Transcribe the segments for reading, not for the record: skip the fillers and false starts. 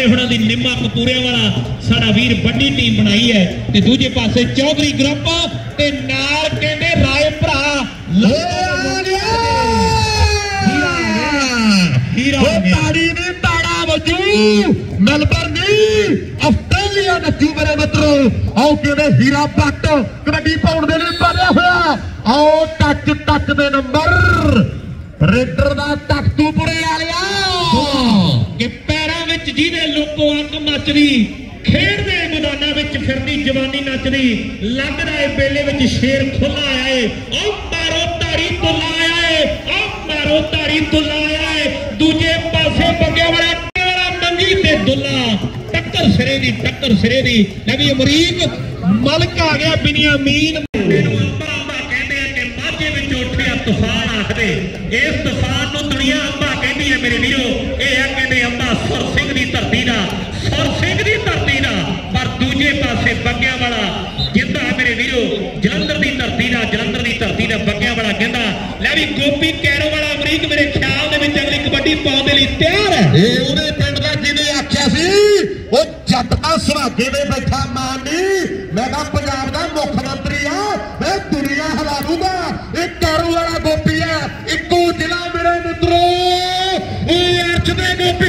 हुणां दी निम्मा कपूरे वाला साडा वीर बड़ी टीम बनाई है ते दूजे पासे चौधरी ग्रुप ते नाल कहंदे राय भरा मेलबर्न आस्ट्रेलिया नचू मेरे मित्रों आओ कहते हीरा भट्ट कबड्डी पाउण दे लई भरिया होया आओ टच टच दे नंबर रेडर दा तख्तूपुरे वालिया कि पैरां विच जिहदे लोको अख मचदी खेडदे मैदानां विच फिरदी जवानी नचदी लगदा है बेले विच शेर खुला आया है ओ मारो ताड़ी दुल्ला आया है ओ मारो ताड़ी दुल्ला आया है दूजे पासे बग्गे वाला मंगी ते दुल्ला टक्कर सिरे दी नबी अमरीक मलक आ गया बिनियामीन तूफान आखदे इस तूफान नूं दुनिया अंबा कहती है मेरे वीरो ये कहते अंबा सुर सिंह की धरती का पर दूजे पासे बग्गिया वाला गिंदा मेरे वीरो जलंधर की धरती का बग्गिया वाला गिंदा लै भी गोपी कैरो वाला अमरीक मेरे ख्याल दे विच अगली कबड्डी पाउण दे लई तैयार है ये उहदे पिंड दा जिहने आख्या सी ओ जट दा सुहागे दे बैठा मानी मैं कहा पंजाब दा मुख मंत्री आ मैं दुनिया हिला दूंगा ये कैरो वाला गोपी है इक्को जिला मेरे मित्रों ये अर्च दे गोपी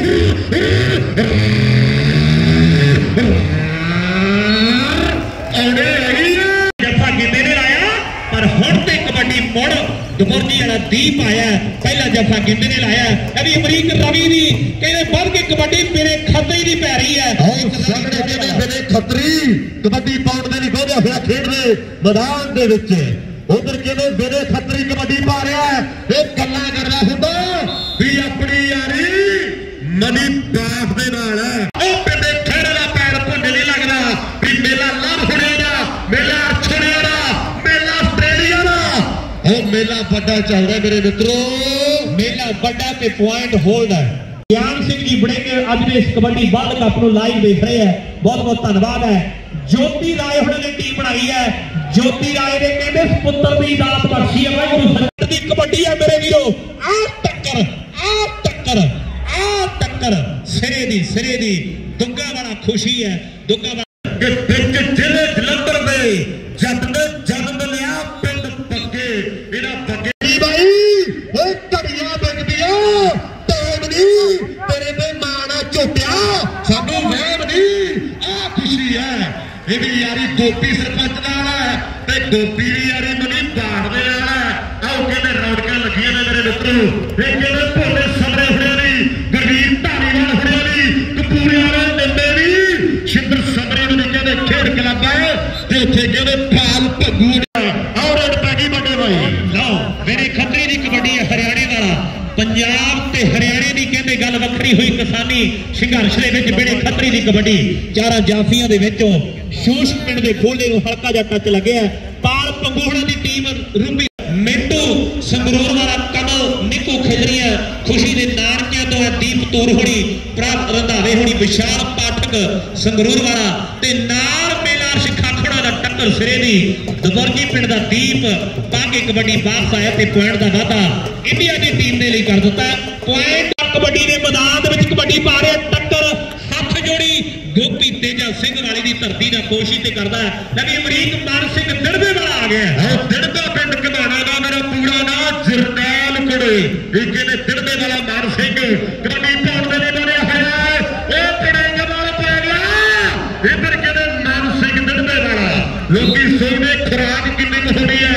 जफा गिंदे ने लाया पर हुण ते कबड्डी मुड़ दुबरजी वाला दीप आया पहला जफा गिंदे ने लाया अभी अमरीक रवि दी कहते बढ़ के कबड्डी मेरे खतरी दी पै रही है मेरे खतरी कबड्डी पाउण दे लई खोलिया होया खेडदे मैदान दे विच उधर कहते मेरे खतरी कबड्डी पा रहा है ये गल्लां करदा हुंदा भी अपनी यारी मनी बाप दे नाल है ओ पिंडे खेड़े दा पैर भुंड नहीं लगदा भी मेला लव हुणिया दा मेला अर्छुणिया दा मेला आस्ट्रेलिया दा ओ मेला बड़ा चल रहा मेरे मित्रों मेला बड़ा पे पॉइंट होल्ड है ज्ञान सिंह जी बड़ेंगे अज दे इस कबड्डी वर्ल्ड कप नूं लाइव देख रहे हैं बहुत बहुत धन्यवाद है ज्योति राय हुणां ने टीम बनाई है ज्योति राय ने कहते पुत्र की दात बख्शी है वाहिगुरू संगत दी कबड्डी है मेरे वीरो आ टक्कर सिरे दी दुग्गा वाला खुशी है दुग्गा वाला जिले जलंधर दे जट ने जन्म लिया पिंड पक्के इहदा पक्के भाई ओ घड़ियां बिकदियां टाइम नहीं तेरे ते माना झोटिया सानू वहम नहीं आ खुशी है ये भी यारी गोपी सरपंच नाल है ते गोपी भी यारी मनी बाढ़ दे नाल है आओ कहते रौनकां लगियां ने मेरे मित्रों ये कहते भोले समरे हुणे दी गुरवीर धारीवाल हुणे दी कपूरे वाले दिंदे दी शिंदर समरे नूं कहते खेड क्लब है ते उत्थे कहते पाल भग्गू और पैगी बड़े भाई लो मेरे खतरी दी कबड्डी है हरियाणे वाला पंजाब ते हरियाणे दी कहते गल वखरी हुई किसानी संघर्ष दे विच बेड़े खतरी दी कबड्डी चारा जाफियां दे विचों शूश पिंड दे खोले नूं हल्का जिहा टच लग्या पाल पंगूहड़ा दी टीम रूपी मिंटू संगरूर वाला कमल निकू खिजरिया खुशी दे नानकियां तो दीप तूर होनी प्राप्त रंधावे होनी विशाल पाठक संगरूर वाला ते नाल मेला खाखड़ा दा टक्कर सिरे दी दुबरजी पिंड दा दीप पाके कबड्डी वापस आया ते पॉइंट दा वादा इंडिया दी टीम दे लई कर दिता पॉइंट कबड्डी दे मैदान दे विच कबड्डी पा रहे टक्कर हथ जोड़ी गोपी तेजा सिंह वाली दी धरती दा कोशिश ते करदा लगी अमरीक मान सिंह दिड़बे वाला आ गया दिड़बा पिंड घमाना दा मेरा पूरा नाम जरनैल कुड़े एक ने दिड़बे वाला मान सिंह कबड्डी पाउण दे लई बनया होया है ओ कड़ेंग वाला पै गया इधर कहते मान सिंह दिड़बे वाला लोकी सोने खुराक कितनी होनी है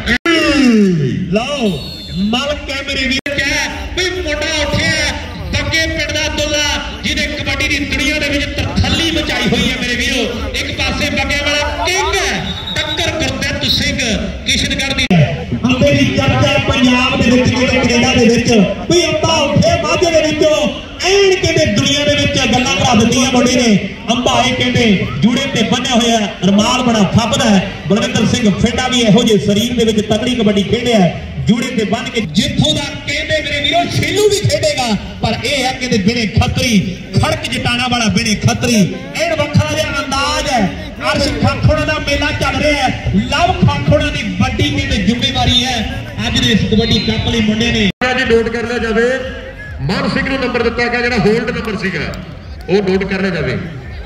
लो मलक है मेरे वीर क्या कोई मुंडा उठिया बग्गे पिंड दा दुल्ला जिहने कबड्डी दी दुनिया दे विच तरथली मचाई हुई है मेरे वीरो एक पासे बग्गे वाला किंग है टक्कर गुरदित सिंह किशनगढ़ दी अंबे दी चर्चा पंजाब दे विच कनेडा दे विच कोई अंबा उठे माਝੇ दे विचों ऐन कहते दुनिया दे विच गल्लां करा दित्तियां मुंडे ने अंबा ये कहते जूड़े ते बन्निया होया रमाल बड़ा फपदा है बलविंदर सिंह फेडा भी इहो जे शरीर दे विच तगड़ी कबड्डी खेडिया जूड़े ते बन के जिथों दा कहते मेरे वीरो छेलू भी खेडेगा पर यह है कहते बिने खतरी खड़क जटाना वाला बिने खतरी ऐन वखरा जिहा अंदाज है अर्श खाखोड़ा दा मेला चल रहा है लव खाखोड़ा दी बड़ी कहते जिम्मेवारी है अज दे इस कबड्डी कप लई मुंडे ने नोट कर लिया जाए मान सिंह नूं नंबर दिता गया जिहड़ा होल्ड नंबर सीगा वो नोट करने जावे।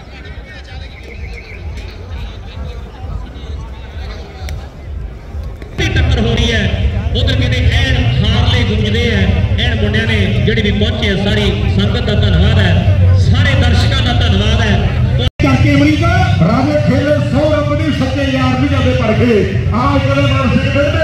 टक्कर हो रही है उधर कहते एन हारले गुंजते हैं एन मुंडिया ने जिहड़ी भी पहुंचे सारी संगत का धन्यवाद है सारे दर्शकों का धन्यवाद है। करके अमरीका राजे खेले 100 रन सच्चे यार भी जाते पड़ गए आज